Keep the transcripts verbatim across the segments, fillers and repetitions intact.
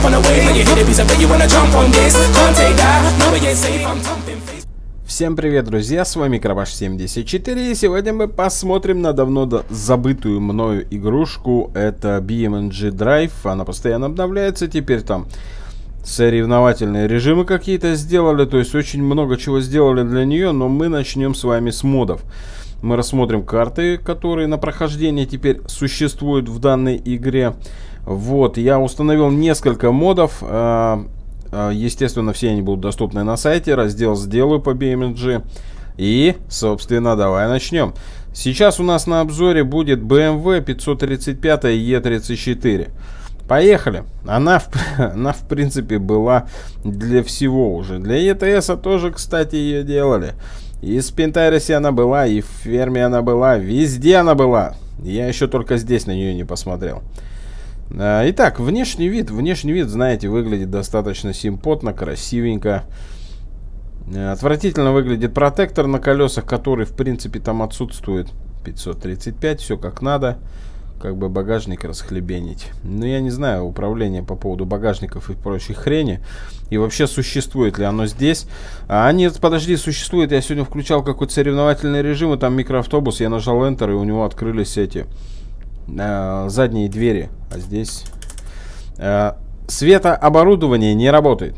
Всем привет, друзья, с вами Крабаш семьдесят четыре, и сегодня мы посмотрим на давно забытую мною игрушку. Это би эм джи Drive, она постоянно обновляется, теперь там соревновательные режимы какие-то сделали, то есть очень много чего сделали для нее, но мы начнем с вами с модов. Мы рассмотрим карты, которые на прохождение теперь существуют в данной игре. Вот, я установил несколько модов. Естественно, все они будут доступны на сайте. Раздел сделаю по би эм джи. И, собственно, давай начнем. Сейчас у нас на обзоре будет бэ эм вэ пятьсот тридцать пять и тридцать четыре. Поехали. Она, она, в принципе, была для всего уже. Для и тэ эс тоже, кстати, ее делали. И в Спинтайресе она была, и в Ферме она была. Везде она была. Я еще только здесь на нее не посмотрел. Итак, внешний вид. Внешний вид, знаете, выглядит достаточно симпотно, красивенько. Отвратительно выглядит протектор на колесах, который, в принципе, там отсутствует. пятьсот тридцать пять, все как надо. Как бы багажник расхлебенить. Но я не знаю управление по поводу багажников и прочей хрени. И вообще, существует ли оно здесь? А нет, подожди, существует. Я сегодня включал какой-то соревновательный режим, и там микроавтобус. Я нажал Enter, и у него открылись эти э, задние двери. А здесь э, светооборудование не работает.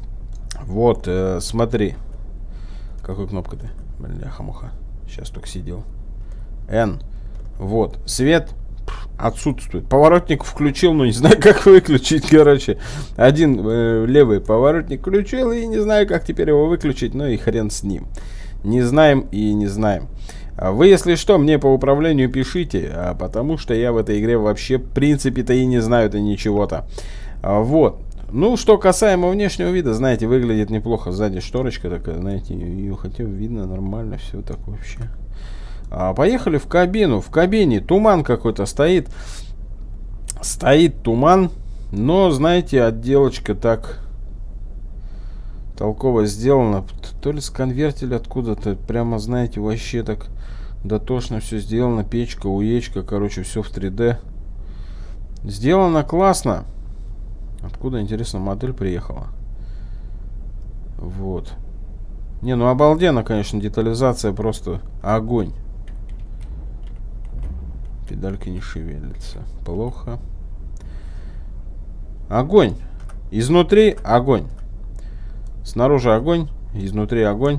Вот, э, смотри. Какой кнопка-то? Бляха-муха. Сейчас только сидел. N. Вот, свет отсутствует. Поворотник включил, но не знаю, как выключить, короче. Один э, левый поворотник включил, и не знаю, как теперь его выключить, ну и хрен с ним. Не знаем и не знаем. А вы, если что, мне по управлению пишите, а потому что я в этой игре вообще, в принципе-то, и не знаю-то ничего-то. А, вот. Ну, что касаемо внешнего вида, знаете, выглядит неплохо. Сзади шторочка такая, знаете, ее хотя видно нормально, все так вообще. А, поехали в кабину. В кабине туман какой-то стоит. Стоит туман. Но, знаете, отделочка так толково сделана. То ли с конвертеля откуда-то. Прямо, знаете, вообще так дотошно все сделано. Печка, уечка, короче, все в три дэ. Сделано классно. Откуда, интересно, модель приехала? Вот. Не, ну обалденно, конечно, детализация просто огонь. Педальки не шевелятся. Плохо. Огонь. Изнутри огонь. Снаружи огонь. Изнутри огонь.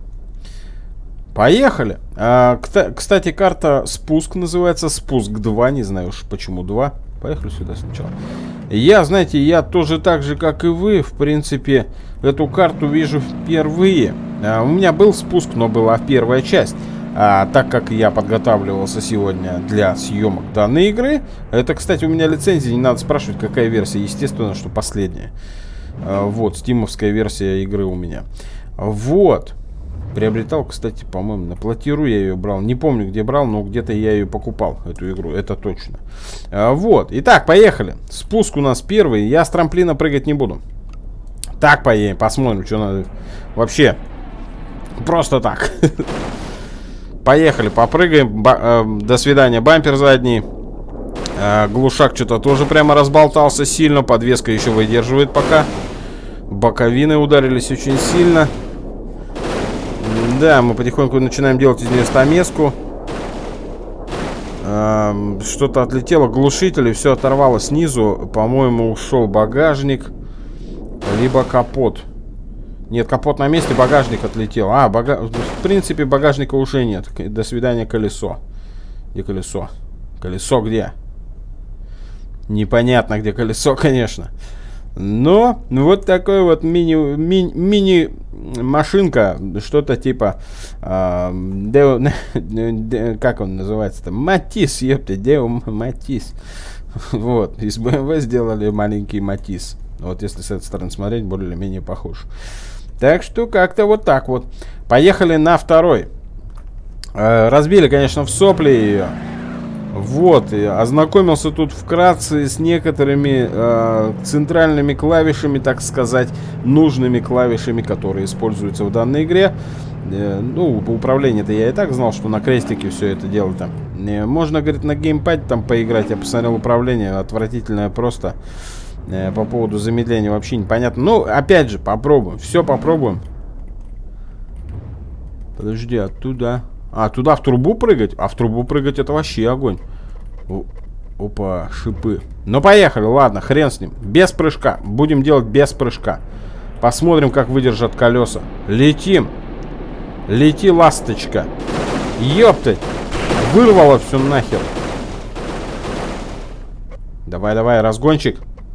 Поехали. А, кстати, карта спуск называется. Спуск два. Не знаю уж почему два. Поехали сюда сначала. Я, знаете, я тоже так же, как и вы, в принципе, эту карту вижу впервые. А, у меня был спуск, но была первая часть. А, так как я подготавливался сегодня для съемок данной игры. Это, кстати, у меня лицензия, не надо спрашивать, какая версия. Естественно, что последняя. А, вот, стимовская версия игры у меня. Вот. Приобретал, кстати, по-моему, на Платиру я ее брал. Не помню, где брал, но где-то я ее покупал, эту игру. Это точно. А, вот. Итак, поехали. Спуск у нас первый. Я с трамплина прыгать не буду. Так, поедем, посмотрим, что надо. Вообще, просто так. Поехали, попрыгаем. Ба э, до свидания, бампер задний. Э, глушак что-то тоже прямо разболтался сильно. Подвеска еще выдерживает пока. Боковины ударились очень сильно. Да, мы потихоньку начинаем делать из нее стамеску. Э, Что-то отлетело. Глушитель, и все оторвало снизу. По-моему, ушел багажник. Либо капот. Нет, капот на месте, багажник отлетел. А, бага... в принципе, багажника уже нет. До свидания, колесо. Где колесо? Колесо где? Непонятно, где колесо, конечно. Но вот такой вот мини, мини, мини машинка. Что-то типа... Э, Део, де, как он называется-то? Матис, ёпта, Део Матис. Вот, из бэ эм вэ сделали маленький Матис. Вот если с этой стороны смотреть, более-менее похож. Так что как-то вот так вот. Поехали на второй. Э, разбили, конечно, в сопли ее. Вот. И ознакомился тут вкратце с некоторыми э, центральными клавишами, так сказать, нужными клавишами, которые используются в данной игре. Э, ну, по управлению-то я и так знал, что на крестике все это дело там. Э, можно, говорит, на геймпаде там поиграть. Я посмотрел управление, отвратительное просто. Э, по поводу замедления вообще непонятно. Ну, опять же, попробуем. Все попробуем. Подожди, оттуда... А, туда в трубу прыгать? А в трубу прыгать это вообще огонь. О, опа, шипы. Ну, поехали, ладно, хрен с ним. Без прыжка. Будем делать без прыжка. Посмотрим, как выдержат колеса. Летим. Лети, ласточка. Ёптать. Вырвало все нахер. Давай, давай, разгончик.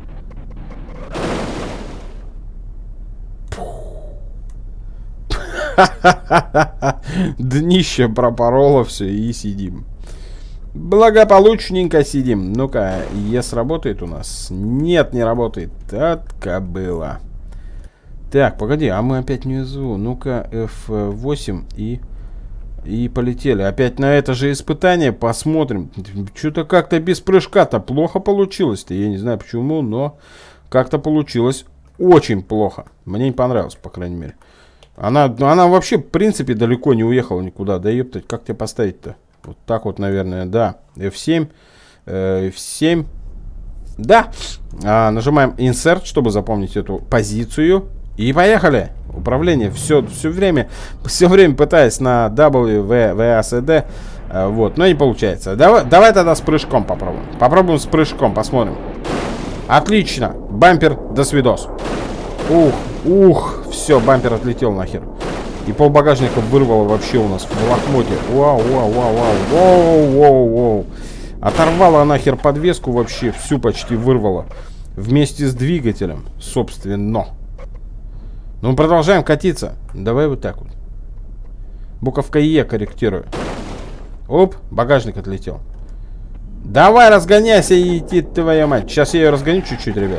Днище пропороло все и сидим. Благополучненько сидим. Ну-ка, ес работает у нас? Нет, не работает. От кобыла. Так, погоди, а мы опять внизу. Ну-ка, эф восемь и... И полетели. Опять на это же испытание посмотрим. Что-то как-то без прыжка-то плохо получилось-то. Я не знаю почему, но как-то получилось очень плохо. Мне не понравилось, по крайней мере. Она, она вообще, в принципе, далеко не уехала никуда. Да ептать, как тебе поставить-то? Вот так вот, наверное, да. эф семь. Э, эф семь. Да. А, нажимаем Insert, чтобы запомнить эту позицию. И поехали. Управление. Все, все время, все время пытаясь на W, V, V, A, C, D. Э, вот, но не получается. Давай, давай тогда с прыжком попробуем. Попробуем с прыжком, посмотрим. Отлично. Бампер, до свидос. Ух, ух. Все, бампер отлетел нахер. И пол багажника вырвало вообще у нас в лохмоте. Вау, вау, вау, вау, вау, вау, вау. Оторвало нахер подвеску вообще, всю почти вырвало. Вместе с двигателем, собственно. Ну, мы продолжаем катиться. Давай вот так вот. Буковка Е корректирую. Оп, багажник отлетел. Давай, разгоняйся, идти, твоя мать. Сейчас я ее разгоню чуть-чуть, ребят.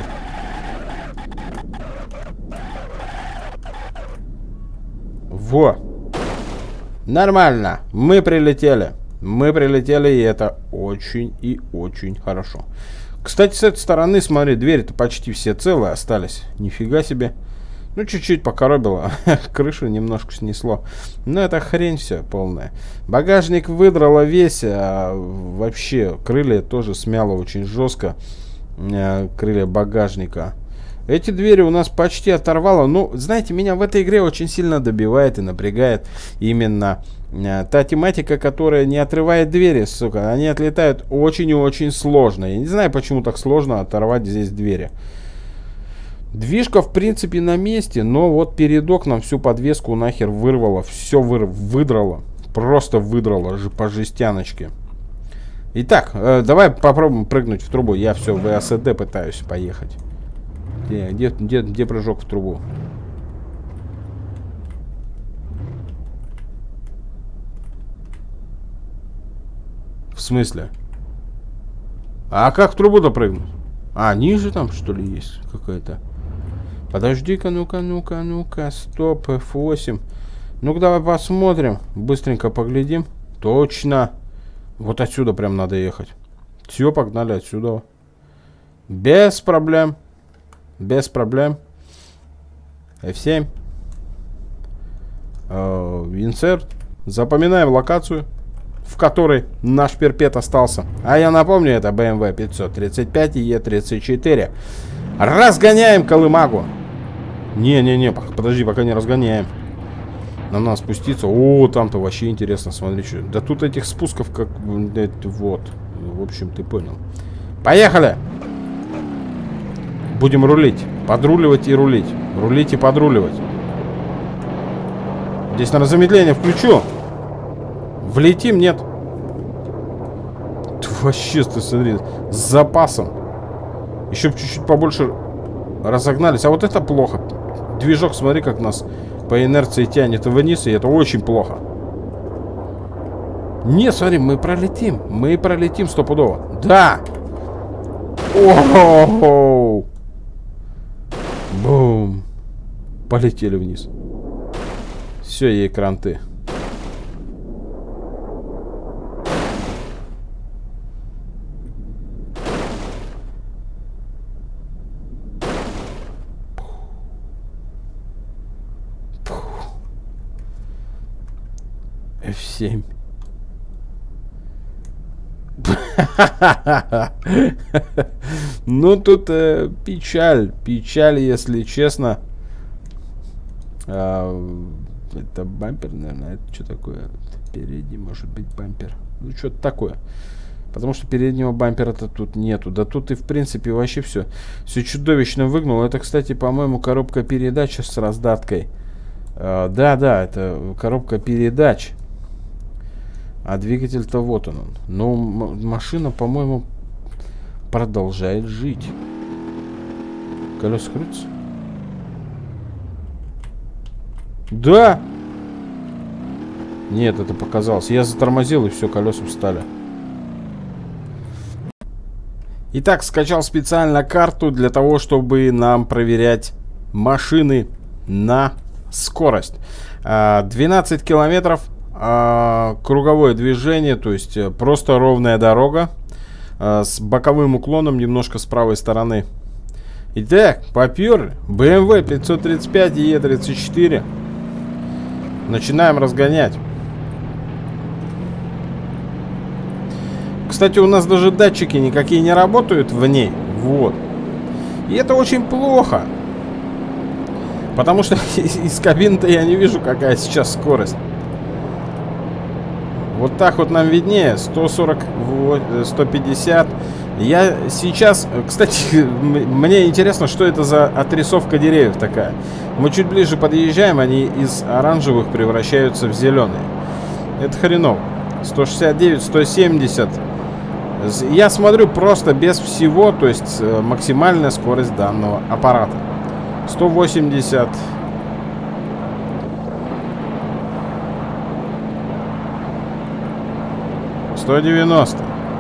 Во. Нормально. Мы прилетели. Мы прилетели, и это очень и очень хорошо. Кстати, с этой стороны, смотри, двери-то почти все целые остались. Нифига себе. Ну, чуть-чуть покоробило. Крышу немножко снесло. Но это хрень все полная. Багажник выдрало весь. А вообще, крылья тоже смяло очень жестко. Крылья багажника. Эти двери у нас почти оторвало. Ну, знаете, меня в этой игре очень сильно добивает и напрягает именно э, та тематика, которая не отрывает двери, сука. Они отлетают очень и очень сложно. Я не знаю, почему так сложно оторвать здесь двери. Движка, в принципе, на месте, но вот передок нам всю подвеску нахер вырвало. Все выр выдрало. Просто выдрало же по жестяночке. Итак, э, давай попробуем прыгнуть в трубу. Я все в АСД пытаюсь поехать. Где, где, где, где прыжок в трубу? В смысле? А как в трубу-то прыгнуть? А, ниже там, что ли, есть какая-то? Подожди-ка, ну-ка, ну-ка, ну-ка. Стоп, эф восемь. Ну-ка, давай посмотрим. Быстренько поглядим. Точно. Вот отсюда прям надо ехать. Все, погнали отсюда. Без проблем. Без проблем. эф семь. Insert. Запоминаем локацию, в которой наш перпет остался. А я напомню, это бэ эм вэ пятьсот тридцать пять и е тридцать четыре. Разгоняем колымагу. Не-не-не, подожди, пока не разгоняем. Нам надо спуститься. О, там-то вообще интересно, смотри, что. Да тут этих спусков как... Вот. В общем, ты понял. Поехали! Будем рулить. Подруливать и рулить. Рулить и подруливать. Здесь, наверное, замедление включу. Влетим, нет? Ты вообще, ты смотри, с запасом. Еще чуть-чуть побольше разогнались. А вот это плохо. Движок, смотри, как нас по инерции тянет вниз, и это очень плохо. Не, смотри, мы пролетим. Мы пролетим стопудово. Да! О-хо-хо! Бум! Полетели вниз. Все, ей кранты. эф семь. Ну, тут э, печаль. Печаль, если честно. А, это бампер, наверное. Это что такое? Передний, может быть, бампер. Ну, что-то такое. Потому что переднего бампера-то тут нету. Да тут и, в принципе, вообще все. Все чудовищно выгнуло. Это, кстати, по-моему, коробка передач с раздаткой. А, да, да, это коробка передач. А двигатель-то вот он. Но машина, по-моему, продолжает жить. Колеса крутятся? Да! Нет, это показалось. Я затормозил, и все, колеса встали. Итак, скачал специально карту для того, чтобы нам проверять машины на скорость. двенадцать километров. А, круговое движение, то есть просто ровная дорога а, с боковым уклоном немножко с правой стороны. Итак, попёрли. бэ эм вэ пятьсот тридцать пять и е тридцать четыре. Начинаем разгонять. Кстати, у нас даже датчики никакие не работают в ней. Вот. И это очень плохо. Потому что из кабины-то я не вижу, какая сейчас скорость. Вот так вот нам виднее. сто сорок, сто пятьдесят. Я сейчас... Кстати, мне интересно, что это за отрисовка деревьев такая. Мы чуть ближе подъезжаем, они из оранжевых превращаются в зеленые. Это хреново. сто шестьдесят девять, сто семьдесят. Я смотрю просто без всего, то есть максимальная скорость данного аппарата. сто восемьдесят. сто девяносто.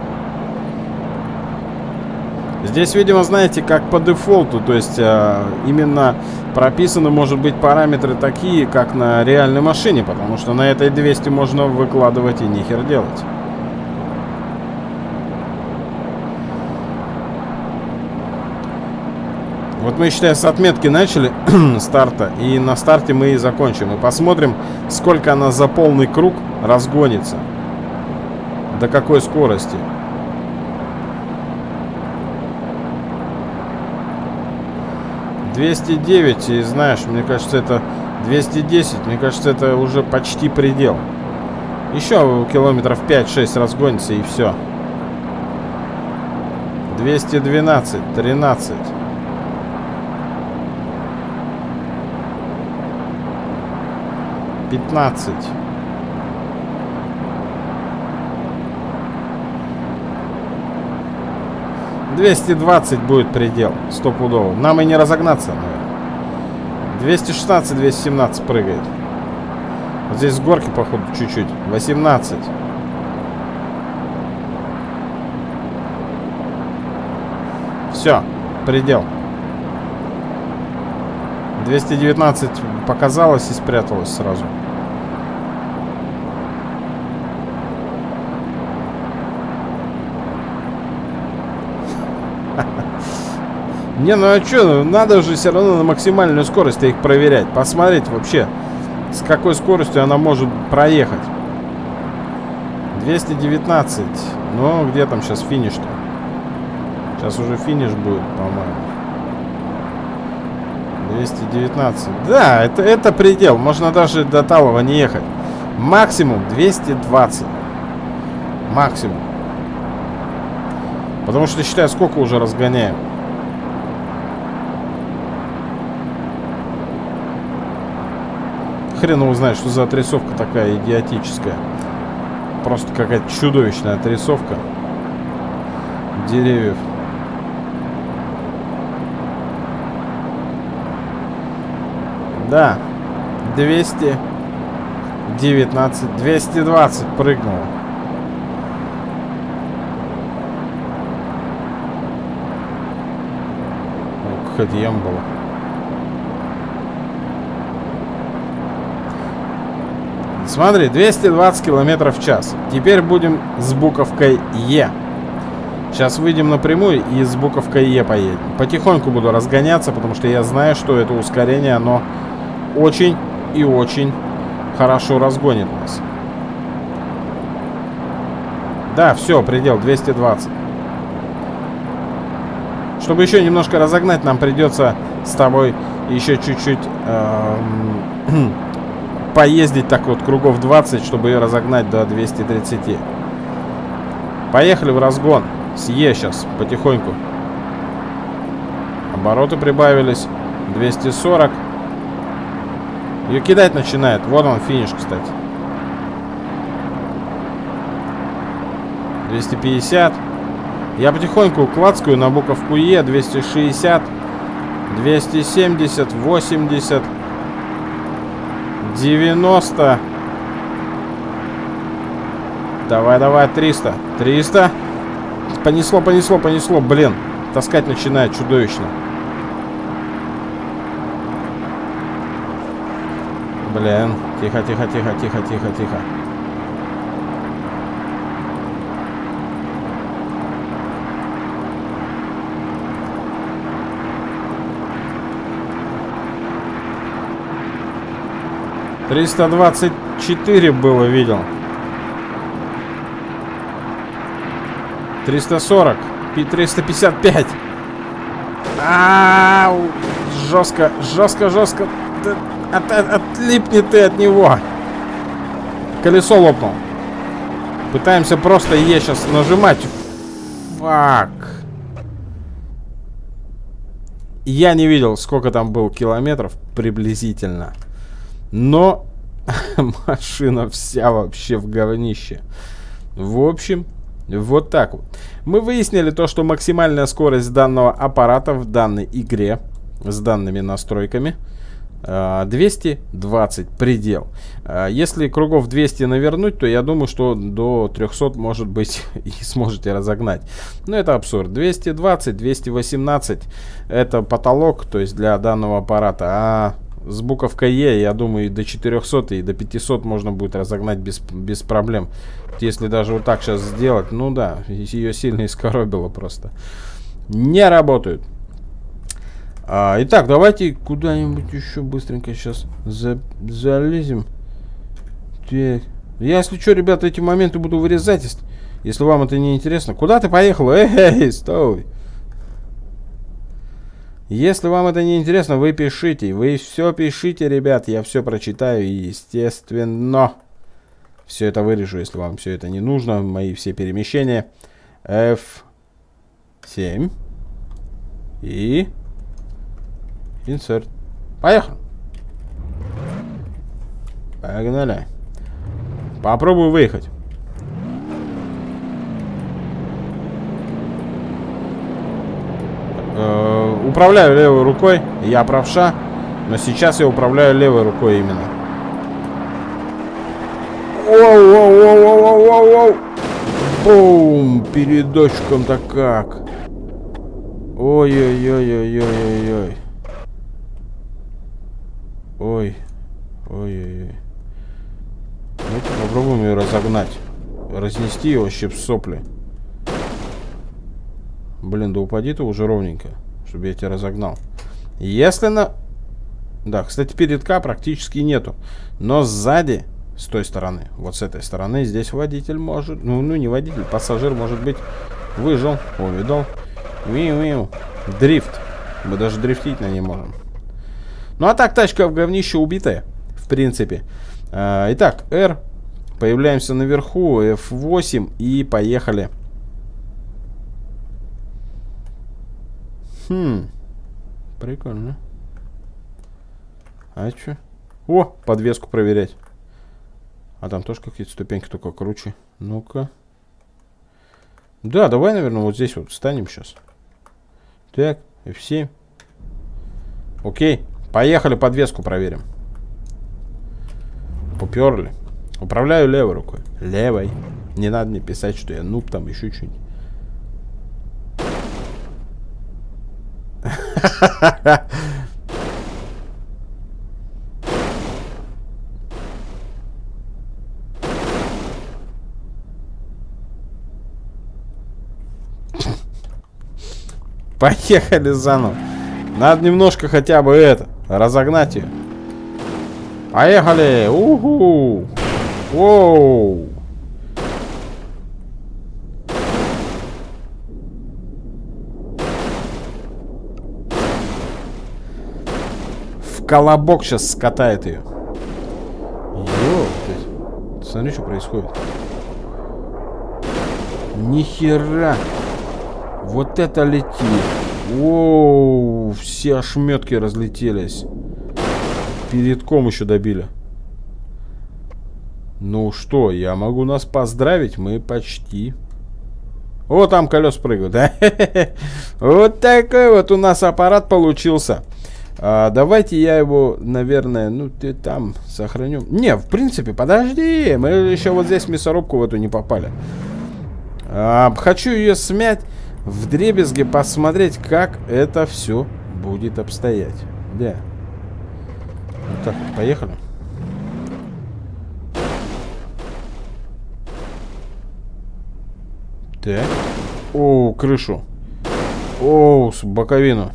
Здесь, видимо, знаете, как по дефолту, то есть э, именно прописаны, может быть, параметры такие, как на реальной машине, потому что на этой двести можно выкладывать и нихер делать. Вот мы, считай, с отметки начали старта, и на старте мы и закончим. И посмотрим, сколько она за полный круг разгонится. До какой скорости. двести девять, и знаешь, мне кажется, это двести десять, мне кажется, это уже почти предел. Еще километров пять-шесть разгонится, и все. двести двенадцать, тринадцать. пятнадцать. двести двадцать будет предел, стопудово. Нам и не разогнаться, наверное. двести шестнадцать, двести семнадцать прыгает. Вот здесь с горки, походу, чуть-чуть. восемнадцать. Все, предел. двести девятнадцать показалось и спряталось сразу. Не, ну а что, надо же все равно на максимальную скорость их проверять. Посмотреть вообще, с какой скоростью она может проехать. двести девятнадцать. Ну, где там сейчас финиш-то? Сейчас уже финиш будет, по-моему. двести девятнадцать. Да, это, это предел. Можно даже до Талова не ехать. Максимум двести двадцать. Максимум. Потому что, считай, сколько уже разгоняем. Хрен его знает, что за отрисовка такая идиотическая. Просто какая-то чудовищная отрисовка деревьев. Да, двести девятнадцать, двести двадцать прыгнуло. О, какая-то яма была. Смотри, двести двадцать километров в час. Теперь будем с буковкой Е. Сейчас выйдем напрямую и с буковкой Е поедем. Потихоньку буду разгоняться, потому что я знаю, что это ускорение, оно очень и очень хорошо разгонит нас. Да, все, предел двести двадцать. Чтобы еще немножко разогнать, нам придется с тобой еще чуть-чуть эм, поездить так вот кругов двадцать, чтобы ее разогнать до двухсот тридцати. Поехали в разгон. С Е сейчас, потихоньку. Обороты прибавились. двести сорок. Ее кидать начинает. Вот он, финиш, кстати. двести пятьдесят. Я потихоньку клацкаю на буковку Е. двести шестьдесят. двести семьдесят. восемьдесят. девяносто. Давай, давай, триста. триста. Понесло, понесло, понесло. Блин, таскать начинает чудовищно. Блин, тихо, тихо, тихо, тихо, тихо, тихо. триста двадцать четыре было, видел. триста сорок. триста пятьдесят пять. А-а-а, жестко, жестко, жестко. От, от, отлипни ты от него. Колесо лопнул. Пытаемся просто Е сейчас нажимать. Фак. Я не видел, сколько там было километров приблизительно. Но машина вся вообще в говнище. В общем, вот так вот. Мы выяснили то, что максимальная скорость данного аппарата в данной игре с данными настройками двести двадцать предел. Если кругов двести навернуть, то я думаю, что до трёхсот, может быть, и сможете разогнать. Но это абсурд. двести двадцать, двести восемнадцать это потолок, то есть для данного аппарата. А с буковкой Е, я думаю, и до четырёхсот, и до пятисот можно будет разогнать без, без проблем. Если даже вот так сейчас сделать, ну да, ее сильно искоробило просто. Не работают. А, итак, давайте куда-нибудь еще быстренько сейчас за, залезем. Так. Я, если что, ребята, эти моменты буду вырезать, если, если вам это не интересно. Куда ты поехал? Эй, стой! Если вам это не интересно, вы пишите. Вы все пишите, ребят. Я все прочитаю. И, естественно, все это вырежу, если вам все это не нужно. Мои все перемещения. эф семь. И... Insert. Поехали. Погнали. Попробую выехать. Э-э, управляю левой рукой. Я правша. Но сейчас я управляю левой рукой именно. Оу-оу-оу-оу-оу-оу-оу. Бум. Передочком-то как. Ой-ой-ой-ой-ой-ой-ой. Ой, ой-ой-ой. Давайте попробуем ее разогнать. Разнести ее вообще в сопли. Блин, да упади ты уже ровненько, чтобы я тебя разогнал. Если на... Да, кстати, передка практически нету. Но сзади, с той стороны, вот с этой стороны, здесь водитель может... Ну, ну не водитель, пассажир, может быть, выжил. О, видал? Миу-миу. Дрифт. Мы даже дрифтить на ней можем. Ну, а так, тачка в говнище убитая, в принципе. А, итак, R. Появляемся наверху, эф восемь и поехали. Хм. Прикольно. А чё? О, подвеску проверять. А там тоже какие-то ступеньки, только круче. Ну-ка. Да, давай, наверное, вот здесь вот встанем сейчас. Так, эф семь. Окей. Поехали, подвеску проверим. Поперли. Управляю левой рукой. Левой. Не надо мне писать, что я нуб, там еще что-нибудь. Поехали заново. Надо немножко хотя бы это, разогнать ее. Поехали! Уху! Воу! в колобок сейчас скатает ее. Ёптать. Смотри, что происходит. Нихера. Вот это летит. Оу, все ошметки разлетелись. Передком еще добили. Ну что, я могу нас поздравить, мы почти. О, там колес прыгают, да? Вот такой вот у нас аппарат получился. А, давайте я его, наверное, ну ты там сохраню. Не, в принципе, подожди, мы еще вот здесь в мясорубку в эту не попали. А, хочу ее смять вдребезги, посмотреть, как это все будет обстоять. Да. Вот так вот, поехали. Так. О, крышу. О, боковину.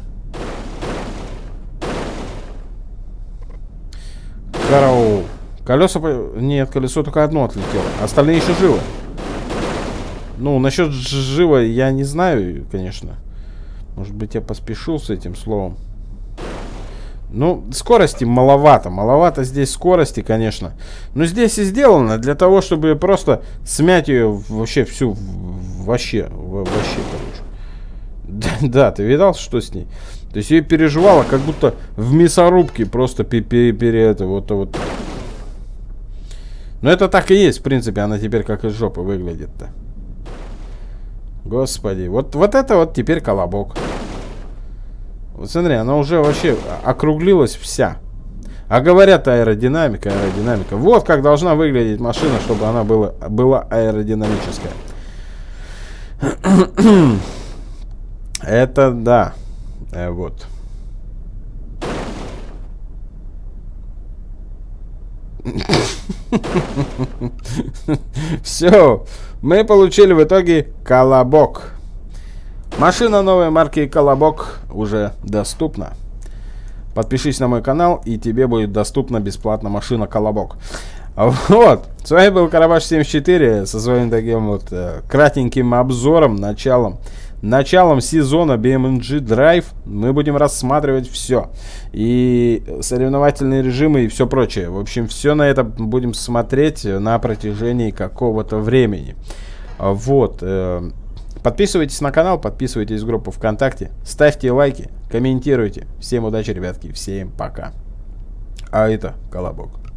Караул. Колеса... Нет, колесо только одно отлетело. Остальные еще живы. Ну, насчет живо я не знаю, конечно. Может быть, я поспешил с этим словом. Ну, скорости маловато. Маловато здесь скорости, конечно. Но здесь и сделано для того, чтобы просто смять ее вообще всю... Вообще, вообще, короче. Да, да, ты видал, что с ней? То есть ее переживала, как будто в мясорубке просто пере, пере это вот, вот. Но это так и есть, в принципе, она теперь как из жопы выглядит-то. Господи, вот, вот это вот теперь колобок. Вот смотри, она уже вообще округлилась вся. А говорят, аэродинамика, аэродинамика. Вот как должна выглядеть машина, чтобы она была, была аэродинамическая. Это да. Э, вот. Все. Мы получили в итоге колобок. Машина новой марки Колобок уже доступна. Подпишись на мой канал, и тебе будет доступна бесплатно машина Колобок. Вот. С вами был Карабаш семьдесят четыре со своим таким вот э, кратеньким обзором, началом. Началом сезона би эм дабл ю джи Drive. Мы будем рассматривать все. И соревновательные режимы и все прочее. В общем, все на это будем смотреть на протяжении какого-то времени. Вот. Э, подписывайтесь на канал, подписывайтесь в группу ВКонтакте. Ставьте лайки, комментируйте. Всем удачи, ребятки. Всем пока. А это Колобок.